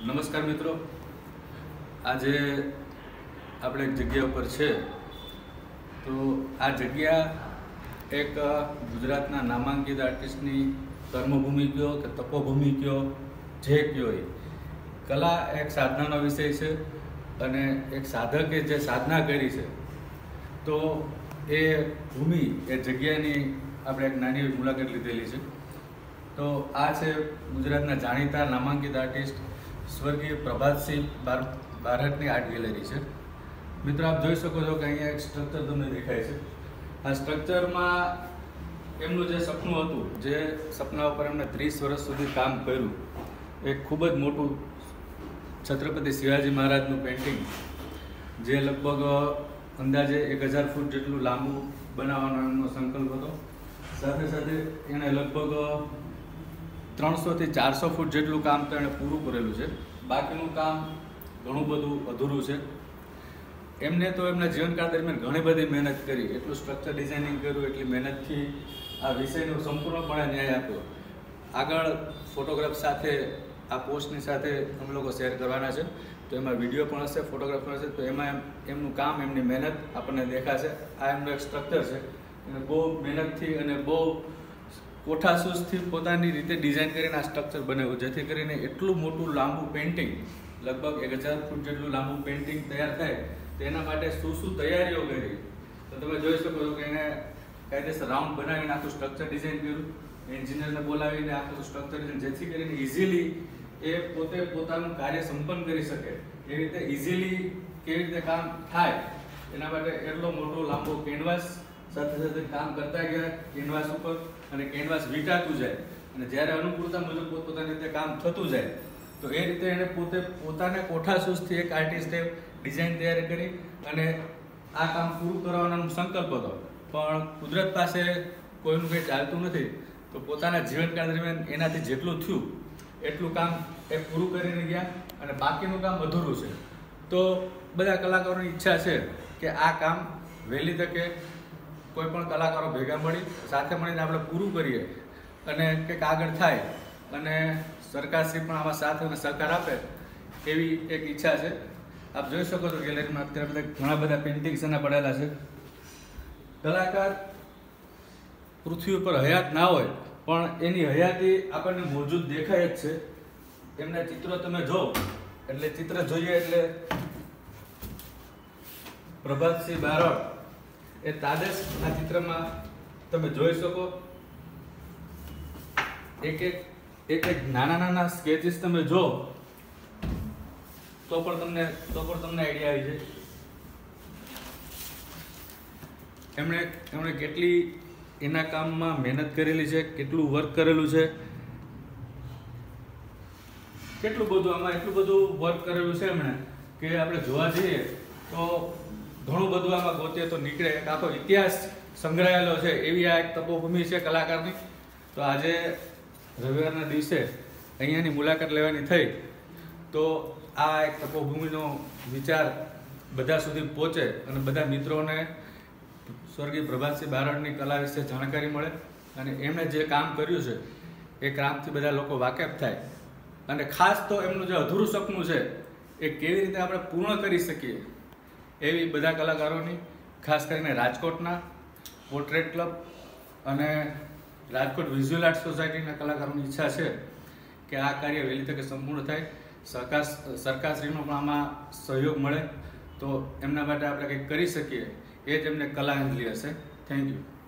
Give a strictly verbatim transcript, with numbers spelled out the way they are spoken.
નમસ્કાર મિત્રો, આજે આપણે એક જગ્યા ઉપર છે. તો આ જગ્યા એક ગુજરાતના નામાંકિત આર્ટિસ્ટની કર્મભૂમિ કયો કે તપોભૂમિ કયો, જે કયો એ કલા એક સાધનાનો વિષય છે અને એક સાધકે જે સાધના કરી છે તો એ ભૂમિ એ જગ્યાની આપણે એક નાની મુલાકાત લીધેલી છે. તો આ છે ગુજરાતના જાણીતા નામાંકિત આર્ટિસ્ટ સ્વર્ગીય પ્રભાતસિંહ બારહટની આર્ટ ગેલેરી છે. મિત્રો, આપ જોઈ શકો છો કે અહીંયા એક સ્ટ્રક્ચર તમને દેખાય છે. આ સ્ટ્રક્ચરમાં એમનું જે સપનું હતું, જે સપના ઉપર એમણે ત્રીસ વર્ષ સુધી કામ કર્યું, એક ખૂબ જ મોટું છત્રપતિ શિવાજી મહારાજનું પેઇન્ટિંગ, જે લગભગ અંદાજે એક હજાર ફૂટ જેટલું લાંબુ બનાવવાનો એમનો સંકલ્પ હતો. સાથે સાથે એણે લગભગ ત્રણસોથી ચારસો ફૂટ જેટલું કામ તો એણે પૂરું કરેલું છે. બાકીનું કામ ઘણું બધું અધૂરું છે. એમને તો એમના જીવનકાળ દરમિયાન ઘણી બધી મહેનત કરી, એટલું સ્ટ્રક્ચર ડિઝાઇનિંગ કર્યું, એટલી મહેનતથી આ વિષયનો સંપૂર્ણપણે ન્યાય આપ્યો. આગળ ફોટોગ્રાફ સાથે આ પોસ્ટની સાથે અમે લોકો શેર કરવાના છે, તો એમાં વિડીયો પણ હશે, ફોટોગ્રાફ પણ હશે. તો એમાં એમનું કામ, એમની મહેનત આપણને દેખાશે. આ એમનું એક સ્ટ્રક્ચર છે અને બહુ મહેનતથી અને બહુ કોઠાસૂઝથી પોતાની રીતે ડિઝાઇન કરીને આ સ્ટ્રક્ચર બનાવ્યું, જેથી કરીને એટલું મોટું લાંબુ પેઇન્ટિંગ, લગભગ એક હજાર ફૂટ જેટલું લાંબુ પેઇન્ટિંગ તૈયાર થાય. તેના માટે શું શું તૈયારીઓ કરી, તો તમે જોઈ શકો છો કે એને કાયદેસર રાઉન્ડ બનાવીને આખું સ્ટ્રક્ચર ડિઝાઇન કર્યું, એન્જિનિયરને બોલાવીને આખું સ્ટ્રક્ચર ડિઝાઇન, જેથી કરીને ઇઝીલી એ પોતે પોતાનું કાર્ય સંપન્ન કરી શકે. એ રીતે ઇઝીલી કેવી રીતે કામ થાય એના માટે એટલો મોટો લાંબો કેનવાસ સાથે સાથે કામ કરતા ગયા કેનવાસ ઉપર, અને કેનવાસ વીંટાતું જાય અને જ્યારે અનુકૂળતા મુજબ પોતપોતાની રીતે કામ થતું જાય, તો એ રીતે એણે પોતે પોતાને કોઠાસૂઝથી એક આર્ટિસ્ટે ડિઝાઇન તૈયાર કરી અને આ કામ પૂરું કરવાનો સંકલ્પ હતો. પણ કુદરત પાસે કોઈનું કંઈ ચાલતું નથી, તો પોતાના જીવનકાળ દરમિયાન એનાથી જેટલું થયું એટલું કામ એ પૂરું કરીને ગયા અને બાકીનું કામ અધૂરું છે. તો બધા કલાકારોની ઈચ્છા છે કે આ કામ વહેલી તકે કોઈ પણ કલાકારો ભેગા મળી સાથે મળીને આપણે પૂરું કરીએ અને કંઈક આગળ થાય, અને સરકારશ્રી પણ આમાં સાથ અને સહકાર આપે એવી એક ઈચ્છા છે. આપ જોઈ શકો છો ગેલેરીમાં અત્યારે બધા ઘણા બધા પેઇન્ટિંગ્સ એના પડેલા છે. કલાકાર પૃથ્વી ઉપર હયાત ના હોય પણ એની હયાતી આપણને મોજૂદ દેખાય જ છે. એમના ચિત્રો તમે જો એટલે ચિત્ર જોઈએ એટલે પ્રભાતસિંહ બારટ એ તાદેશ આ ચિત્રમાં તમે જોઈ શકો. એક એક એક એક નાના નાના સ્કેચીસ તમે જો તો પણ તમને તો પણ તમને આઈડિયા આવી જાય. એમણે એમણે કેટલી એના કામમાં મહેનત કરેલી છે, કેટલું વર્ક કરેલું છે, કેટલું બધું આમાં એટલું બધું વર્ક કરેલું છે એમણે કે આપણે જોવા જઈએ તો ઘણું બધું આમાં ગોતીએ તો નીકળે. એક આખો ઇતિહાસ સંગ્રહાયેલો છે એવી આ એક તપોભૂમિ છે કલાકારની. તો આજે રવિવારના દિવસે અહીંયાની મુલાકાત લેવાની થઈ, તો આ એક તપોભૂમિનો વિચાર બધા સુધી પહોંચે અને બધા મિત્રોને સ્વર્ગીય પ્રભાતસિંહ બારટની કલા વિશે જાણકારી મળે અને એમણે જે કામ કર્યું છે એ કામથી બધા લોકો વાકેફ થાય. અને ખાસ તો એમનું જે અધૂરું સપનું છે એ કેવી રીતે આપણે પૂર્ણ કરી શકીએ એવી બધા કલાકારોની, ખાસ કરીને રાજકોટના પોર્ટ્રેટ ક્લબ અને રાજકોટ વિઝ્યુઅલ આર્ટ સોસાયટીના કલાકારોની ઈચ્છા છે કે આ કાર્ય વહેલી તકે સંપૂર્ણ થાય. સરકાર સરકારશ્રીનો પણ આમાં સહયોગ મળે તો એમના માટે આપણે કંઈક કરી શકીએ, એ જ એમને કલાંજલિ હશે. Thank you.